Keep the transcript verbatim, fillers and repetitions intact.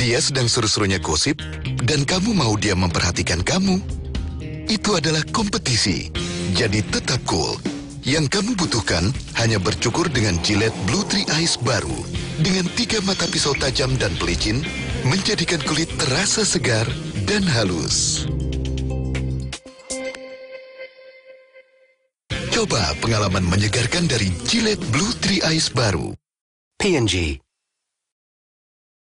Dia sedang seru-serunya gosip, dan kamu mau dia memperhatikan kamu. Itu adalah kompetisi. Jadi tetap cool. Yang kamu butuhkan hanya bercukur dengan Gillette Blue Tree Ice baru. Dengan tiga mata pisau tajam dan pelicin, menjadikan kulit terasa segar dan halus. Coba pengalaman menyegarkan dari Gillette Blue Tree Ice baru. P and G.